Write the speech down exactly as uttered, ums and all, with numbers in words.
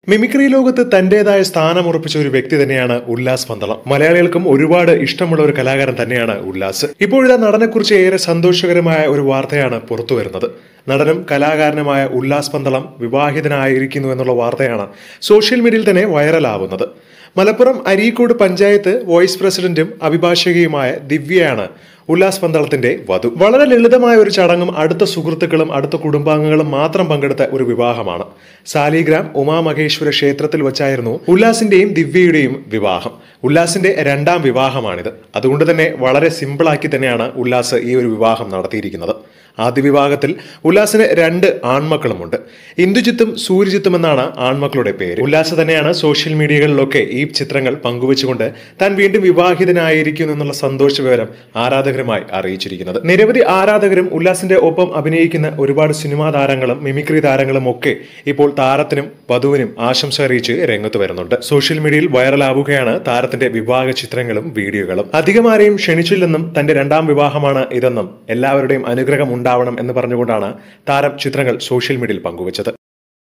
Mimicry ലോകത്ത് തന്റേതായ സ്ഥാനമുറപ്പിച്ച ഒരു വ്യക്തി തന്നെയാണ് ഉല്ലാസ് പന്തളം. മലയാളികൾക്കും ഒരുപാട് ഇഷ്ടമുള്ള ഒരു കലാകാരൻ തന്നെയാണ് ഉല്ലാസ്. ഇപ്പോഴിതാ നടനെക്കുറിച്ച് ഏറെ സന്തോഷകരമായ ഒരു വാർത്തയാണ് പുറത്തുവരുന്നത്. നടനും കലാകാരനുമായ ഉല്ലാസ് പന്തളം വിവാഹിതനായിരിക്കുന്നു എന്നുള്ള വാർത്തയാണ് സോഷ്യൽ മീഡിയയിൽ തന്നെ വൈറലാവുന്നത്. മലപ്പുറം അരീക്കോട് പഞ്ചായത്ത് വൈസ് പ്രസിഡന്റും അഭിഭാഷകയുമായ ദിവ്യയാണ് ഉല്ലാസ് പന്തളത്തിന്റെ വധു. വളരെ ലളിതമായ ഒരു ചടങ്ങും അടുത്ത സുഹൃത്തുക്കളും അടുത്ത കുടുംബാംഗങ്ങളും മാത്രം പങ്കെടുത്ത ഒരു വിവാഹമാണ്. സാലിഗ്രാം ഉമാമഹേശ്വര ക്ഷേത്രത്തിൽ വച്ചായിരുന്നു ഉല്ലാസിന്റെയും ദിവ്യയുടെയും വിവാഹം. ഉല്ലാസിന്റെ രണ്ടാം വിവാഹമാണിത്. അതുകൊണ്ട് തന്നെ വളരെ സിമ്പിളാക്കി തന്നെയാണ് ഉല്ലാസ് ഈ ഒരു വിവാഹം നടത്തിയിരിക്കുന്നത്. ആദ്യ വിവാഹത്തിൽ ഉല്ലാസിന് രണ്ട് ആൺമക്കളുമുണ്ട്. ഇന്ദുജിത്തും സൂര്യജിത്തും എന്നാണ് ആൺമക്കളുടെ പേര്. ഉല്ലാസ് തന്നെയാണ് സോഷ്യൽ മീഡിയകളിലൊക്കെ ഈ ചിത്രങ്ങൾ പങ്കുവെച്ചുകൊണ്ട് താൻ വീണ്ടും വിവാഹിതനായിരിക്കുന്നു എന്നുള്ള സന്തോഷ വിവരം ആരാധകരുമായി അറിയിച്ചിരിക്കുന്നത്. നിരവധി ആരാധകരും ഉല്ലാസിന്റെ ഒപ്പം അഭിനയിക്കുന്ന ഒരുപാട് സിനിമാ താരങ്ങളും മിമിക്രി താരങ്ങളും ഒക്കെ ഇപ്പോൾ താരത്തിനും വധുവിനും ആശംസ അറിയിച്ച് രംഗത്ത് വരുന്നുണ്ട്. സോഷ്യൽ മീഡിയയിൽ വൈറലാവുകയാണ് താരത്തിന്റെ വിവാഹ ചിത്രങ്ങളും വീഡിയോകളും. അധികമാരെയും ക്ഷണിച്ചില്ലെന്നും തന്റെ രണ്ടാം വിവാഹമാണ് ഇതെന്നും എല്ലാവരുടെയും അനുഗ്രഹം ഉണ്ടാവണം എന്ന് പറഞ്ഞുകൊണ്ടാണ് താരം ചിത്രങ്ങൾ സോഷ്യൽ മീഡിയയിൽ പങ്കുവച്ചത്.